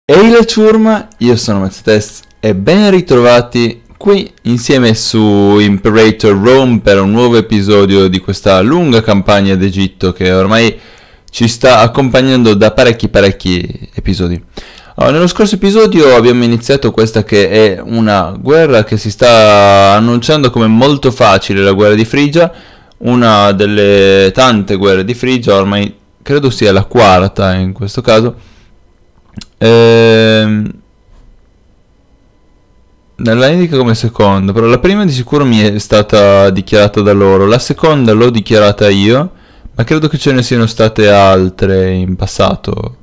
Ehi la ciurma, io sono Mazzatest e ben ritrovati qui insieme su Imperator Rome per un nuovo episodio di questa lunga campagna d'Egitto che ormai ci sta accompagnando da parecchi episodi. Allora, nello scorso episodio abbiamo iniziato questa che è una guerra che si sta annunciando come molto facile, la guerra di Frigia, una delle tante guerre di Frigia, ormai credo sia la quarta in questo caso. La indica come seconda, però la prima di sicuro mi è stata dichiarata da loro, la seconda l'ho dichiarata io, ma credo che ce ne siano state altre in passato.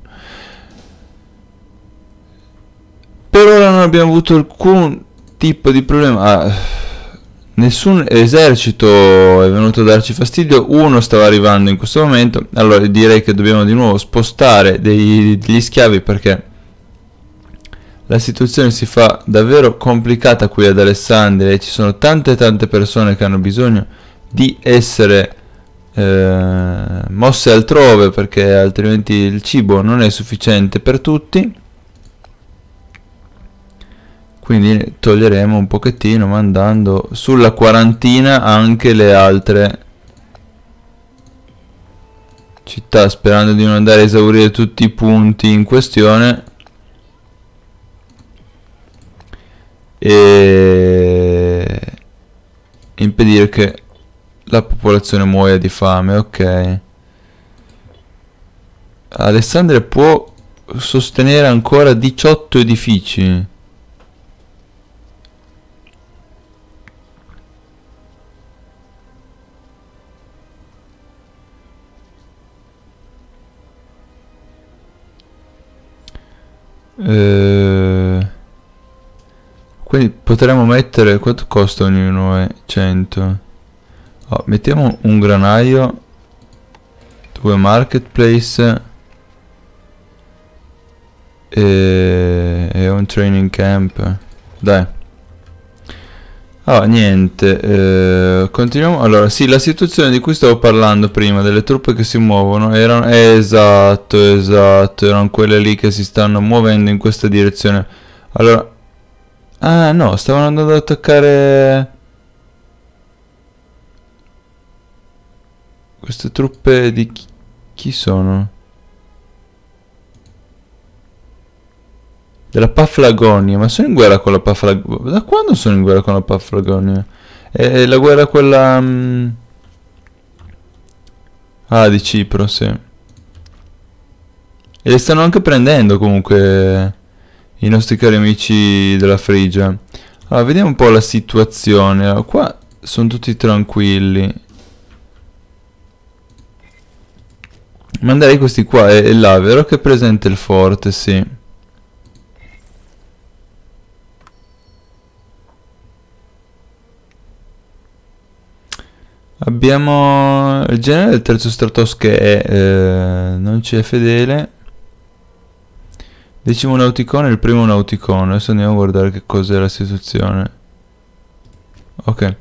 Per ora non abbiamo avuto alcun tipo di problema. Nessun esercito è venuto a darci fastidio, uno stava arrivando in questo momento, allora direi che dobbiamo di nuovo spostare degli schiavi perché la situazione si fa davvero complicata qui ad Alessandria e ci sono tante persone che hanno bisogno di essere mosse altrove perché altrimenti il cibo non è sufficiente per tutti. Quindi toglieremo un pochettino mandando sulla quarantina anche le altre città, sperando di non andare a esaurire tutti i punti in questione e impedire che la popolazione muoia di fame. Ok, Alessandria può sostenere ancora 18 edifici. Quindi potremmo mettere, quanto costa ognuno? 100. Oh, mettiamo un granaio, 2 marketplace e un training camp. Dai. Niente, continuiamo. Allora, sì, la situazione di cui stavo parlando prima, delle truppe che si muovono, erano... esatto, erano quelle lì che si stanno muovendo in questa direzione. Allora... ah, no, stavano andando ad attaccare... queste truppe di... chi sono? Della Paphlagonia, ma sono in guerra con la Paphlagonia? Da quando sono in guerra con la Paphlagonia? È la guerra quella... ah, di Cipro, sì. E le stanno anche prendendo comunque i nostri cari amici della Frigia. Allora, vediamo un po' la situazione. Allora, qua sono tutti tranquilli. Manderei questi qua e là, vero che è presente il forte, sì. Abbiamo il generale del terzo Stratos che è, non ci è fedele. Decimo nauticone e il primo nauticone. Adesso andiamo a guardare che cos'è la situazione. Ok.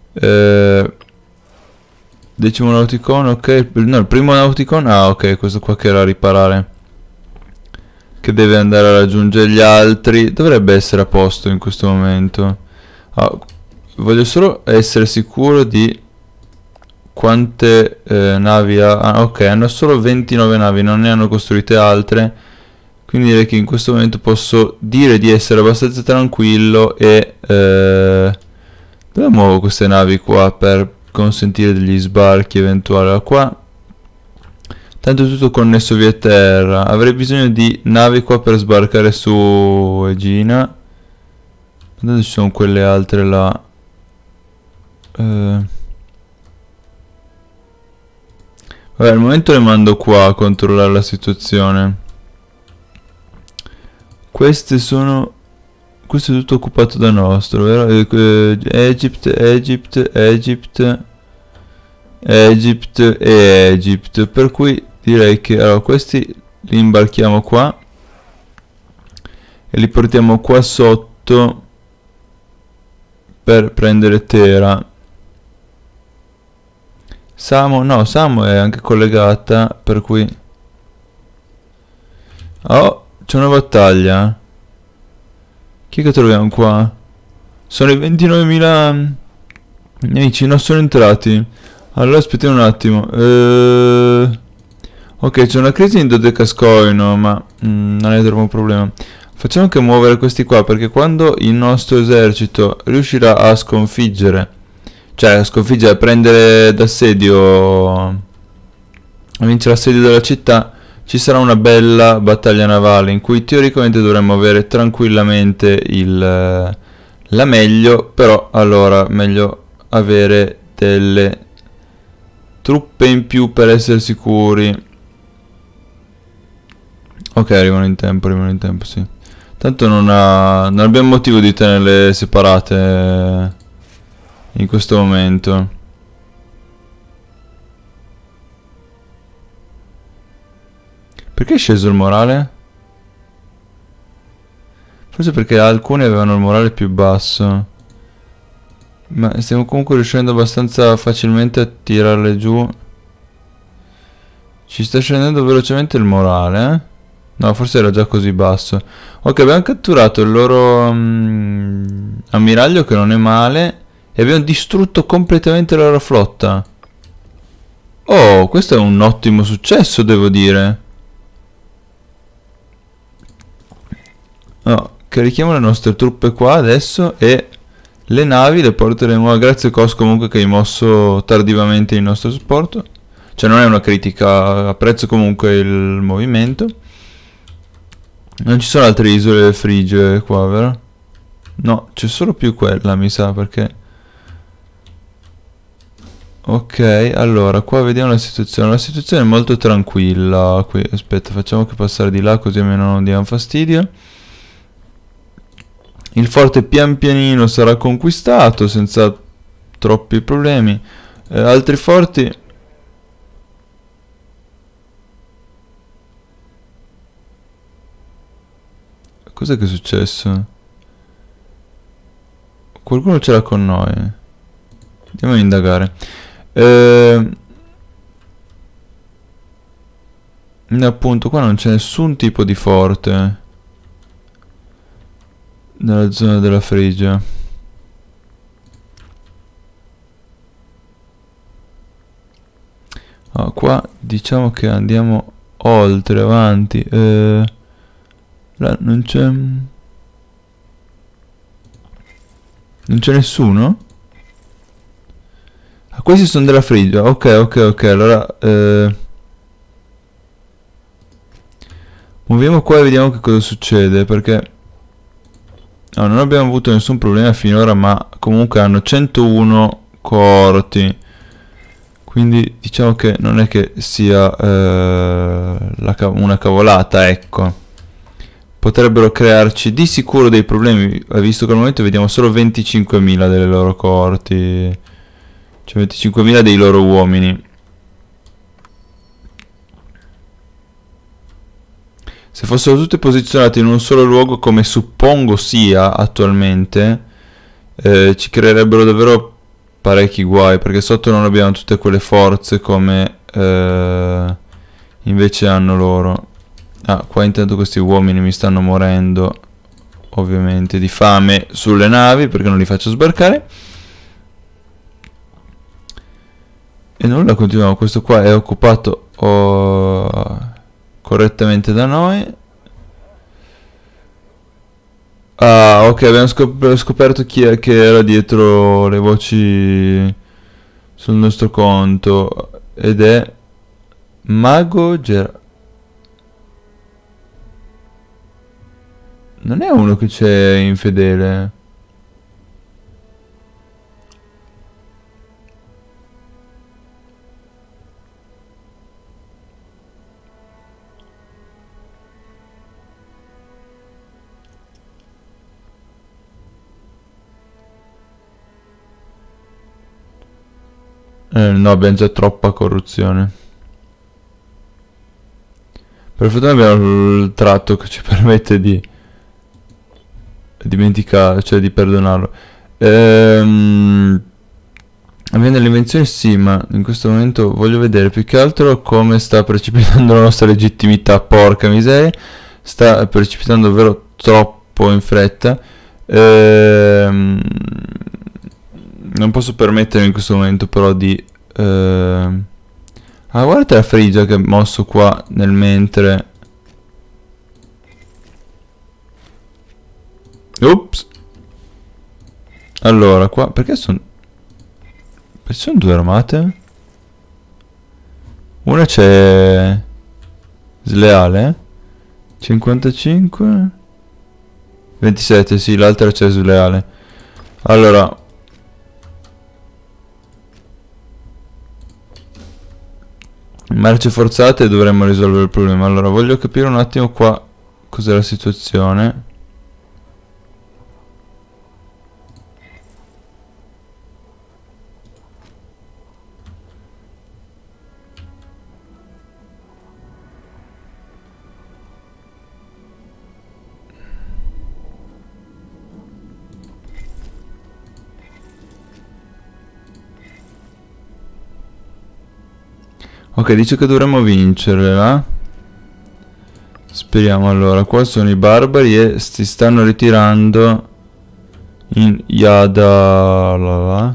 Decimo nauticone, ok. No, il primo nauticone. Ah, ok, questo qua che era a riparare. Che deve andare a raggiungere gli altri. Dovrebbe essere a posto in questo momento. Voglio solo essere sicuro di quante navi ha. Ah, ok, hanno solo 29 navi, non ne hanno costruite altre. Quindi direi che in questo momento posso dire di essere abbastanza tranquillo e dove muovo queste navi qua per consentire degli sbarchi eventuali. Allora, qua tanto è tutto connesso via terra. Avrei bisogno di navi qua per sbarcare su Egina. Dove ci sono quelle altre là? Vabbè, al momento le mando qua a controllare la situazione. Questo è tutto occupato da nostro, vero? Egypt e Egypt. Per cui direi che allora questi li imbarchiamo qua e li portiamo qua sotto per prendere Tera. Samo, no, Samo è anche collegata, per cui... oh, C'è una battaglia. Chi è che troviamo qua? Sono i 29.000 nemici, non sono entrati. Allora aspettiamo un attimo. Ok, c'è una crisi in Dodecascoino, ma non è troppo un problema. Facciamo anche muovere questi qua, perché quando il nostro esercito riuscirà a sconfiggere, cioè a sconfiggere, a prendere d'assedio, a vincere l'assedio della città, ci sarà una bella battaglia navale in cui teoricamente dovremmo avere tranquillamente la meglio, però allora meglio avere delle truppe in più per essere sicuri. Ok, arrivano in tempo, sì. Tanto non abbiamo motivo di tenerle separate in questo momento. Perché è sceso il morale? Forse perché alcuni avevano il morale più basso. Ma stiamo comunque riuscendo abbastanza facilmente a tirarle giù. Ci sta scendendo velocemente il morale, eh? No, forse era già così basso. Ok, abbiamo catturato il loro ammiraglio, che non è male. E abbiamo distrutto completamente la loro flotta. Oh, questo è un ottimo successo, devo dire. No, carichiamo le nostre truppe qua adesso e le navi le porteremo a... Grazie Cos comunque che hai mosso tardivamente il nostro supporto. Cioè non è una critica, apprezzo comunque il movimento. Non ci sono altre isole frigie qua, vero? No, c'è solo più quella, mi sa, perché... Ok, allora, qua vediamo la situazione. La situazione è molto tranquilla qui. Aspetta, facciamo che passare di là così almeno non diamo fastidio. Il forte pian pianino sarà conquistato senza troppi problemi. Altri forti... Cos'è che è successo? Qualcuno ce l'ha con noi. Andiamo a indagare. Appunto, qua non c'è nessun tipo di forte nella zona della Frigia. Qua diciamo che andiamo oltre, avanti. Là non c'è... Non c'è nessuno? Ah, questi sono della Frigia. Ok, allora... muoviamo qua e vediamo che cosa succede, perché... No, non abbiamo avuto nessun problema finora, ma comunque hanno 101 coorti. Quindi diciamo che non è che sia una cavolata, ecco. Potrebbero crearci di sicuro dei problemi, visto che al momento vediamo solo 25.000 delle loro coorti. Cioè 25.000 dei loro uomini. Se fossero tutte posizionate in un solo luogo, come suppongo sia attualmente, ci creerebbero davvero parecchi guai, perché sotto non abbiamo tutte quelle forze come invece hanno loro. Ah, qua intanto questi uomini mi stanno morendo, ovviamente, di fame sulle navi, perché non li faccio sbarcare. E nulla, continuiamo. Questo qua è occupato correttamente da noi. Ah, ok, abbiamo scoperto chi è che era dietro le voci sul nostro conto. Ed è Mago Non è uno che c'è infedele. No, abbiamo già troppa corruzione. Per fortuna abbiamo il tratto che ci permette di dimenticare, cioè di perdonarlo. Abbiamo delle invenzioni, sì, ma in questo momento voglio vedere più che altro come sta precipitando la nostra legittimità, porca miseria. sta precipitando davvero troppo in fretta. Non posso permettermi in questo momento però di... Ah, guardate la frigia che ho mosso qua nel mentre. Ops. Allora, qua... Perché sono due armate? Una c'è... Sleale? 55? 27, sì, l'altra c'è sleale. Allora... Marce forzate e dovremmo risolvere il problema. Allora, voglio capire un attimo qua cos'è la situazione. Ok, dice che dovremmo vincerla. Speriamo. Allora, qua sono i barbari e si stanno ritirando in Yadalala.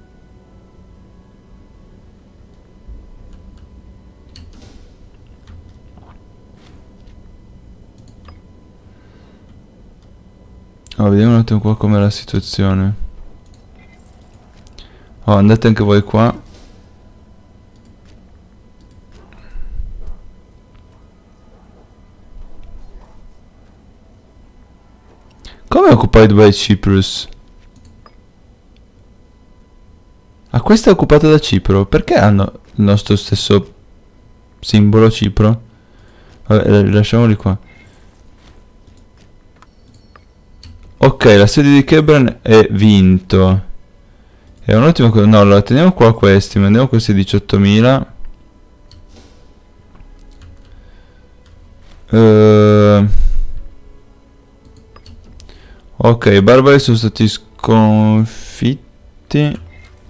Oh, vediamo un attimo qua com'è la situazione. Oh, andate anche voi qua. Come occupied by Cyprus? Ah, questa è occupata da Cipro. Perché hanno il nostro stesso simbolo Cipro? Vabbè, lasciamoli qua. Ok, l'assedio di Kebran è vinto. È un ottimo... No, allora teniamo qua questi. Mandiamo questi 18.000. Ok, i barbari sono stati sconfitti.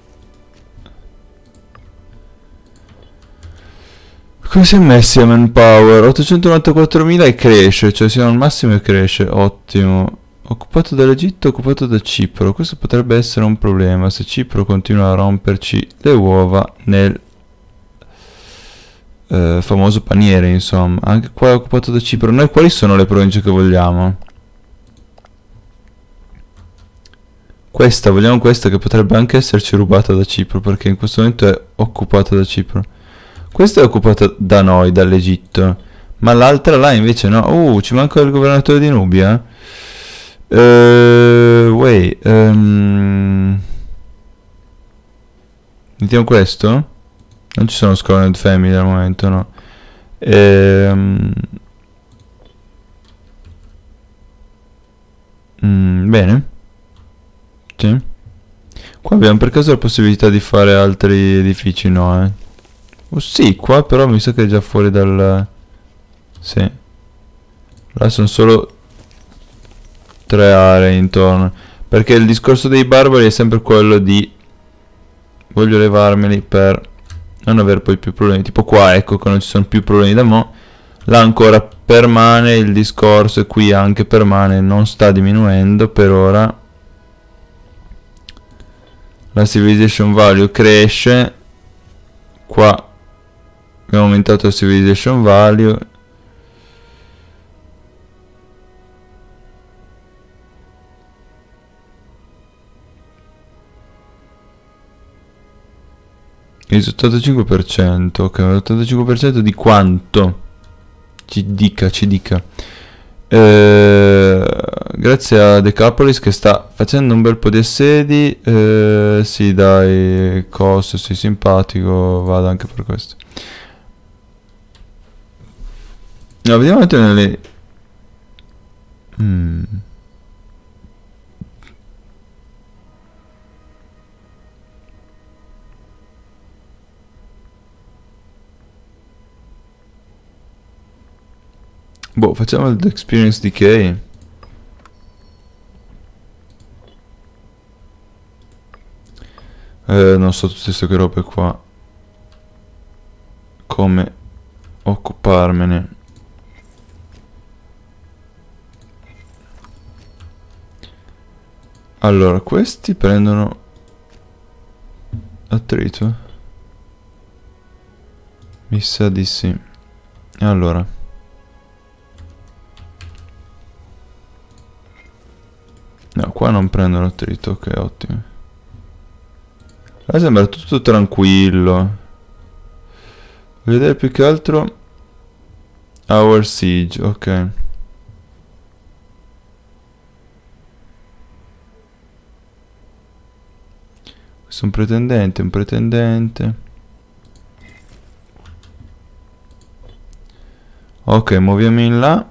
Come si è messi a manpower? 894.000 e cresce, cioè siamo al massimo e cresce, ottimo. Occupato dall'Egitto, occupato da Cipro. Questo potrebbe essere un problema se Cipro continua a romperci le uova nel famoso paniere, insomma. Anche qua è occupato da Cipro. Noi quali sono le province che vogliamo? Questa, vogliamo questa che potrebbe anche esserci rubata da Cipro, perché in questo momento è occupata da Cipro. Questa è occupata da noi, dall'Egitto. Ma l'altra là invece no. Ci manca il governatore di Nubia. Wait. Mettiamo questo? Non ci sono Scorned Family al momento, no. Bene. Sì. Qua abbiamo per caso la possibilità di fare altri edifici? No, Oh sì, qua però mi sa che è già fuori dal... Sì. Là sono solo 3 aree intorno. Perché il discorso dei barbari è sempre quello di... Voglio levarmeli per non avere poi più problemi. Tipo qua, ecco che non ci sono più problemi da mo'. Là ancora permane il discorso e qui anche permane, non sta diminuendo per ora. La civilization value cresce. Qua abbiamo aumentato la civilization value. Il 85%. Ok, l'85% di quanto? Ci dica. Grazie a Decapolis che sta facendo un bel po' di assedi. Sì, dai, costo, sei simpatico, vado anche per questo. No, vediamo un attimo nelle... Boh, facciamo il Experience Decay. Non so tutte queste robe qua. Come occuparmene. Allora, questi prendono attrito? Mi sa di sì. Allora. No, qua non prendono attrito, ok, ottimo. Sembra tutto tranquillo. Voglio vedere più che altro Our Siege, ok. Questo è un pretendente, un pretendente. Ok, muoviamo in là.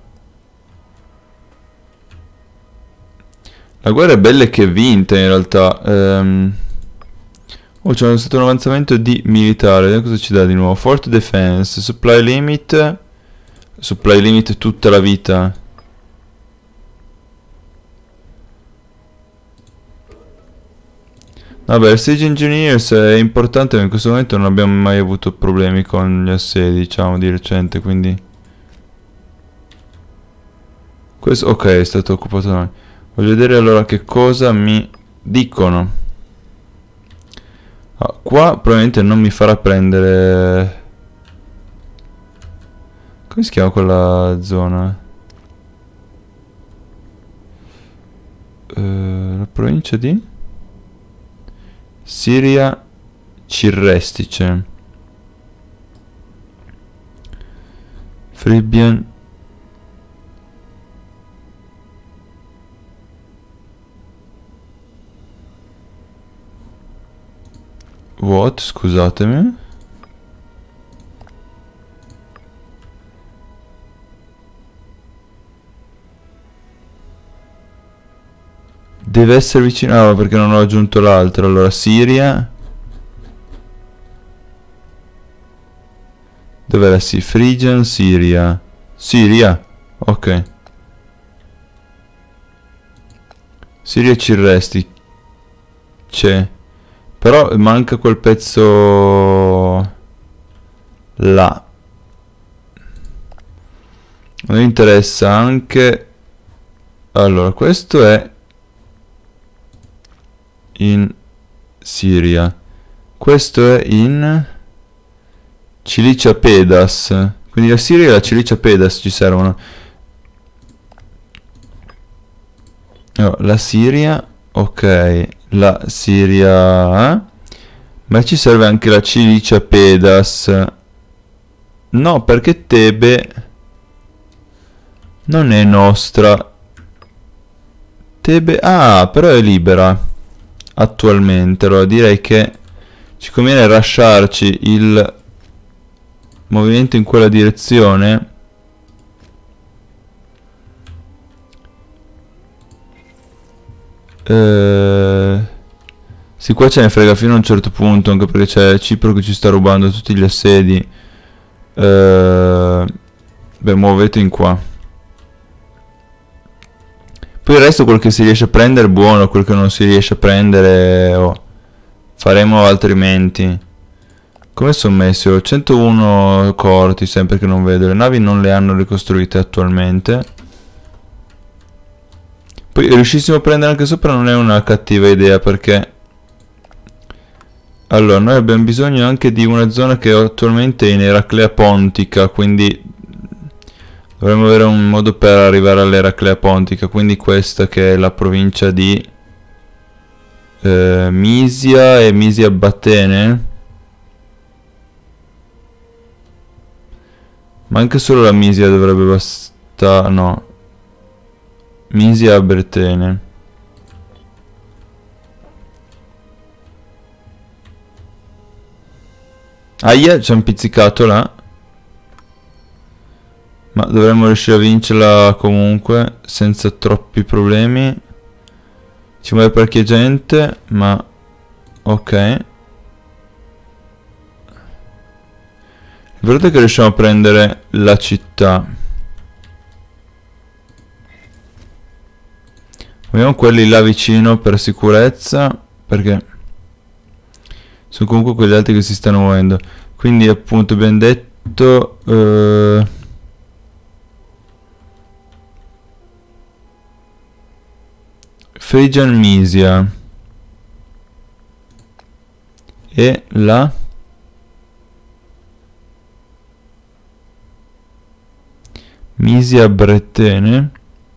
La guerra è bella che è vinta in realtà. Oh, c'è stato un avanzamento di militare. Vediamo cosa ci dà di nuovo. Fort Defense, Supply Limit. Supply Limit tutta la vita. Vabbè, il Siege Engineers è importante, ma in questo momento non abbiamo mai avuto problemi con gli assedi, diciamo, di recente, quindi... Questo, ok, è stato occupato da noi. Voglio vedere allora che cosa mi dicono. Ah, qua probabilmente non mi farà prendere... Come si chiama quella zona? La provincia di... Siria Cirrestice. Fribian. What? Scusatemi. Deve essere vicino... Ah, perché non ho aggiunto l'altro. Allora, Siria. Dov'è la Phrygian? Siria. Siria. Ok. Siria Cirresti. C'è. Però manca quel pezzo... là. A me interessa anche... Allora, questo è... in Siria. Questo è in Cilicia Pedas. Quindi la Siria e la Cilicia Pedas ci servono. Oh, la Siria, ok, la Siria, ma ci serve anche la Cilicia Pedas. No, perché Tebe non è nostra. Tebe, ah, però è libera attualmente. Allora direi che ci conviene lasciarci il movimento in quella direzione. Sì, qua ce ne frega fino a un certo punto, anche perché c'è Cipro che ci sta rubando tutti gli assedi. Beh, muovete in qua. Poi il resto, quel che si riesce a prendere è buono, quel che non si riesce a prendere faremo altrimenti. Come sono messi? Ho 101 corti, sempre che non vedo. Le navi non le hanno ricostruite attualmente. Poi riuscissimo a prendere anche sopra non è una cattiva idea, perché... Allora, noi abbiamo bisogno anche di una zona che attualmente è in Eraclea Pontica, quindi... Dovremmo avere un modo per arrivare all'Eraclea Pontica, quindi questa che è la provincia di... Misia e Misia Batene. Ma anche solo la Misia dovrebbe bastare... no. Misia Abretene. Aia, c'è un pizzicato là. Ma dovremmo riuscire a vincerla comunque, senza troppi problemi. Ci muove parecchia gente, ma... ok. Guardate che riusciamo a prendere la città. Abbiamo quelli là vicino per sicurezza, perché sono comunque quegli altri che si stanno muovendo. Quindi appunto abbiamo detto Phrygian Mysia e la Mysia Brettene.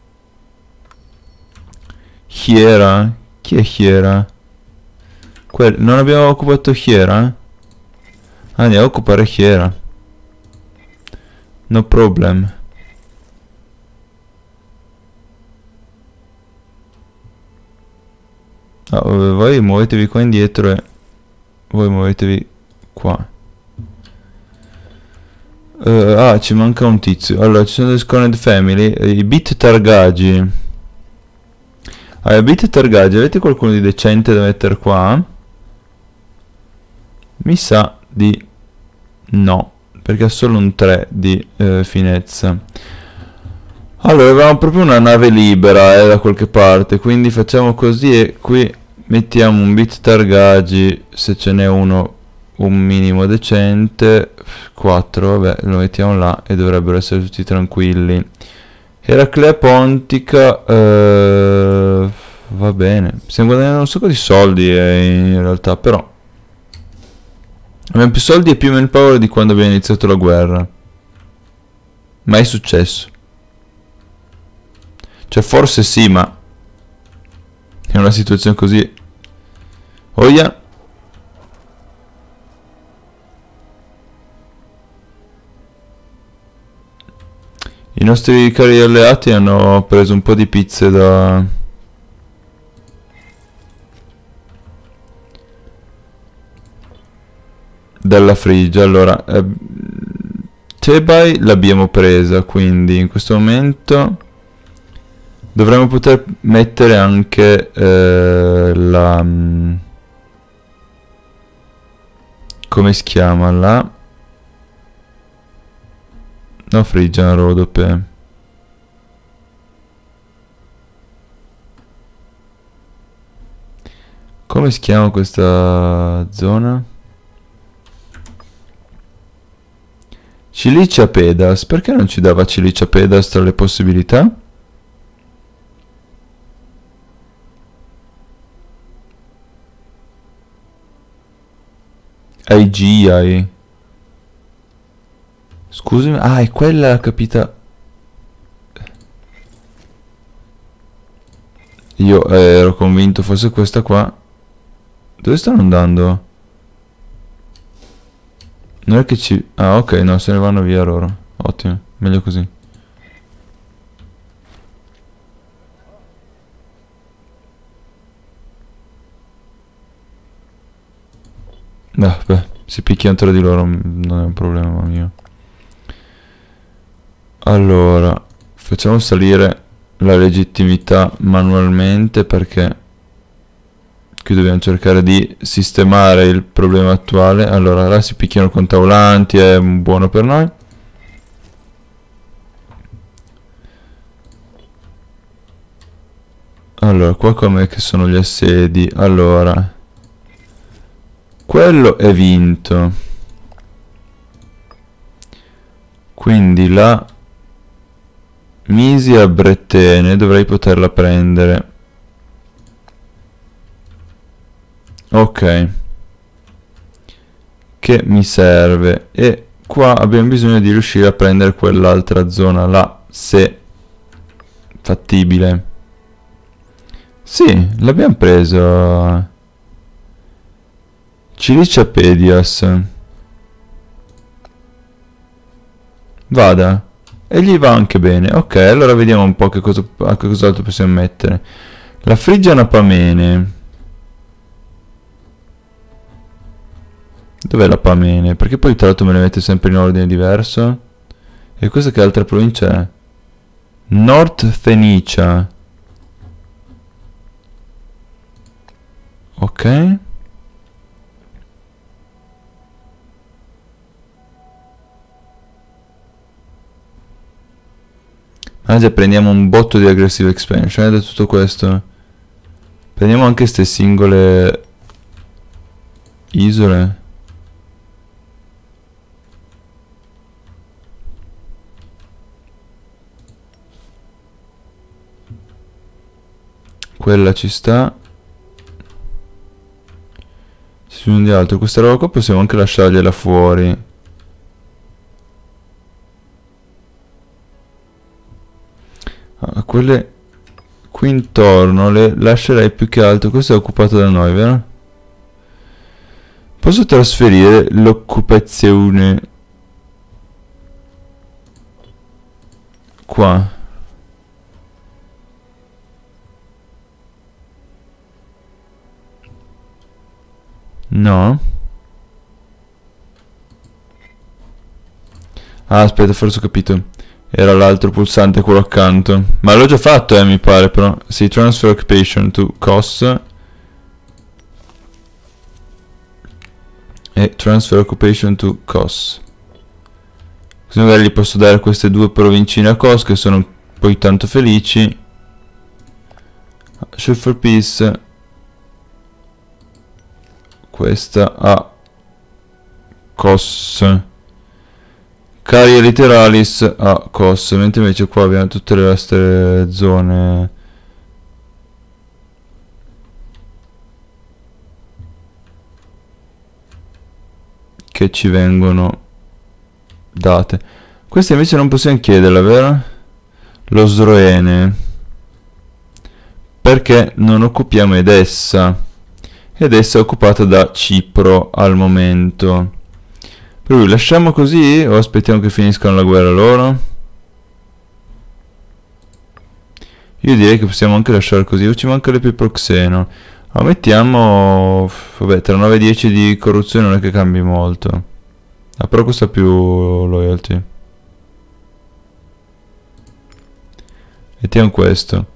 Hiera? Chi è Hiera? Non abbiamo occupato Hiera? Andiamo a occupare Hiera. No problem. Voi muovetevi qua indietro e voi muovetevi qua. Ci manca un tizio. Allora, ci sono delle Scorned Family. I Bit Targagi. Allora, Bit Targagi, avete qualcuno di decente da mettere qua? Mi sa di no, perché ha solo un 3 di finezza. Allora, avevamo proprio una nave libera da qualche parte, quindi facciamo così e qui mettiamo un Bit Targagi, se ce n'è uno un minimo decente. 4, vabbè, lo mettiamo là e dovrebbero essere tutti tranquilli. Eraclea Pontica, va bene, stiamo guadagnando un sacco di soldi in realtà, però abbiamo più soldi e più manpower di quando abbiamo iniziato la guerra. Mai successo. Cioè forse sì, ma è una situazione così. Oia. I nostri cari alleati hanno preso un po' di pizze dalla Frigia. Allora, Tebai l'abbiamo presa, quindi in questo momento dovremmo poter mettere anche la... come si chiama? La... no, Frigia Rodope. Come si chiama questa zona? Cilicia Pedas. Perché non ci dava Cilicia Pedas tra le possibilità? Aigiai. Scusami. Ah, è quella la capita... Io ero convinto fosse questa qua. Dove stanno andando? Non è che ci... ah, ok, no, se ne vanno via loro. Ottimo, meglio così. Beh, si picchiano tra di loro, non è un problema mio. Allora, facciamo salire la legittimità manualmente perché qui dobbiamo cercare di sistemare il problema attuale. Allora, là si picchiano con taulanti, è buono per noi. Allora, qua com'è che sono gli assedi? Allora, quello è vinto. Quindi la Mysia Brettene dovrei poterla prendere. Ok. Che mi serve. E qua abbiamo bisogno di riuscire a prendere quell'altra zona là, se fattibile. Sì, l'abbiamo preso. Cilicia Pedias. Vada. E gli va anche bene. Ok, allora vediamo un po' a che cos'altro possiamo mettere. La Frigia Napamene. Dov'è la Pamene? Perché poi tra l'altro me le mette sempre in ordine diverso. E questa che altra provincia è? North Fenicia. Ok. Già prendiamo un botto di aggressive expansion da tutto questo. Prendiamo anche queste singole isole. Quella ci sta. C'è di altro. Questa roba qua possiamo anche lasciargliela fuori. Quelle qui intorno le lascerei più che altro. Questo è occupato da noi, vero? Posso trasferire l'occupazione qua. No. Ah, aspetta, forse ho capito. Era l'altro pulsante, quello accanto. Ma l'ho già fatto, mi pare, però. Sì, transfer occupation to cost. E transfer occupation to cost. Così magari gli posso dare queste due provincine a cost, che sono poi tanto felici. Shoot for peace. Questa a cos. Carie literalis a cos. Mentre invece qua abbiamo tutte le altre zone. Che ci vengono date. Questa invece non possiamo chiederla, vero? Lo Sroene. Perché non occupiamo Edessa. Ed essa è occupata da Cipro al momento. Per cui lasciamo così o aspettiamo che finiscano la guerra loro? Io direi che possiamo anche lasciare così. O ci manca l'epiproxeno. Ma mettiamo... Vabbè, tra 9 e 10 di corruzione non è che cambi molto. Ah, però costa più loyalty. Mettiamo questo.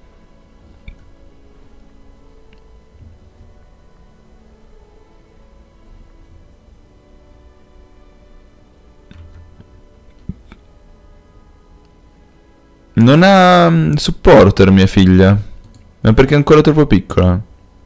Non ha supporter mia figlia. Ma perché è ancora troppo piccola.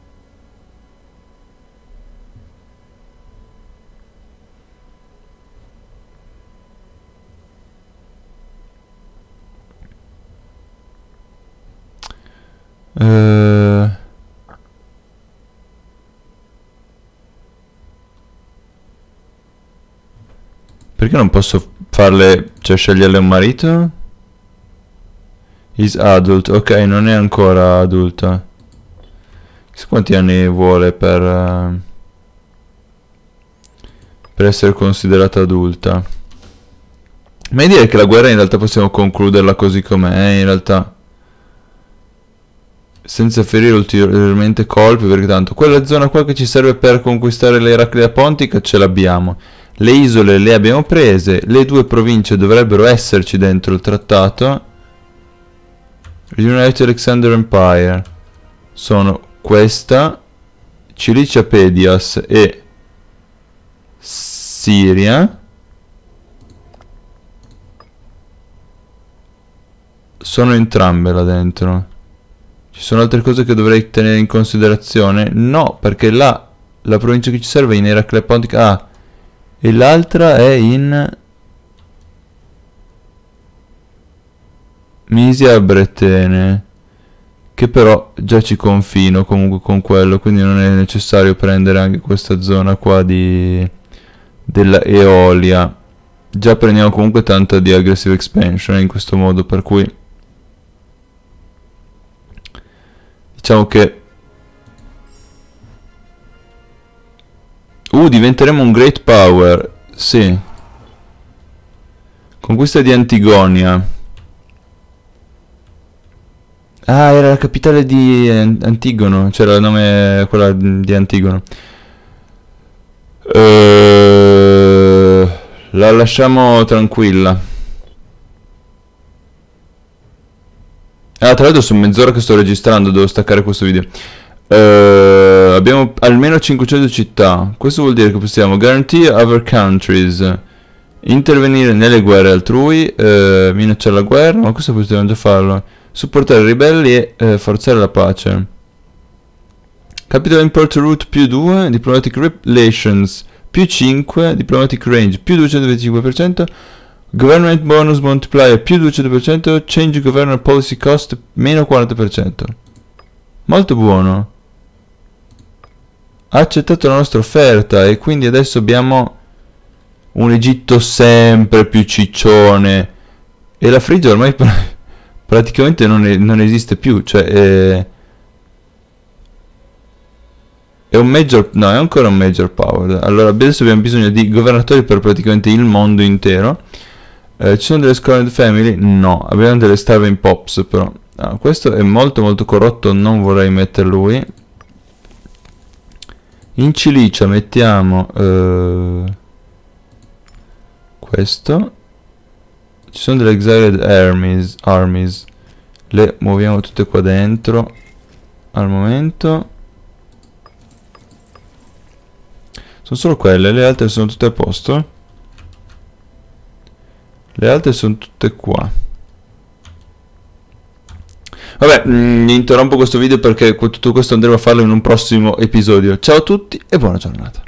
Perché non posso farle, cioè sceglierle un marito? Is adult, ok, non è ancora adulta. Chissà quanti anni vuole per essere considerata adulta. Ma direi che la guerra in realtà possiamo concluderla così com'è, in realtà. Senza ferire ulteriormente colpi, perché tanto quella zona qua che ci serve per conquistare l'Eraclea Pontica ce l'abbiamo. Le isole le abbiamo prese, le due province dovrebbero esserci dentro il trattato. United Alexander Empire sono questa, Cilicia Pedias e Siria. Sono entrambe là dentro. Ci sono altre cose che dovrei tenere in considerazione? No, perché la provincia che ci serve è in Eraclea Pontica. Ah, e l'altra è in Misia Bretene, che però già ci confino comunque con quello, quindi non è necessario prendere anche questa zona qua della Eolia. Già prendiamo comunque tanta di aggressive expansion in questo modo, per cui diciamo che diventeremo un great power. Sì. Conquista di Antigonia. Ah, era la capitale di Antigono. C'era il nome, quella di Antigono. La lasciamo tranquilla. Ah, tra l'altro sono mezz'ora che sto registrando, devo staccare questo video. Abbiamo almeno 500 città. Questo vuol dire che possiamo guarantee other countries, intervenire nelle guerre altrui, minacciare la guerra, ma questo possiamo già farlo. Supportare i ribelli e forzare la pace. Capital Import Route più 2, Diplomatic Relations più 5, Diplomatic Range più 225%, Government Bonus Multiplier più 200%, Change Government Policy Cost meno 40%. Molto buono. Ha accettato la nostra offerta e quindi adesso abbiamo un Egitto sempre più ciccione. E la Frigia ormai praticamente non esiste più. Cioè è un major... No, è ancora un major power. Allora adesso abbiamo bisogno di governatori per praticamente il mondo intero. Ci sono delle Scorned Family? No, abbiamo delle Starving Pops però. Ah, questo è molto molto corrotto, non vorrei mettere lui. In Cilicia mettiamo questo. Ci sono delle Exiled Armies. Le muoviamo tutte qua dentro al momento. Sono solo quelle, le altre sono tutte a posto. Le altre sono tutte qua. Vabbè, interrompo questo video perché tutto questo andremo a farlo in un prossimo episodio. Ciao a tutti e buona giornata.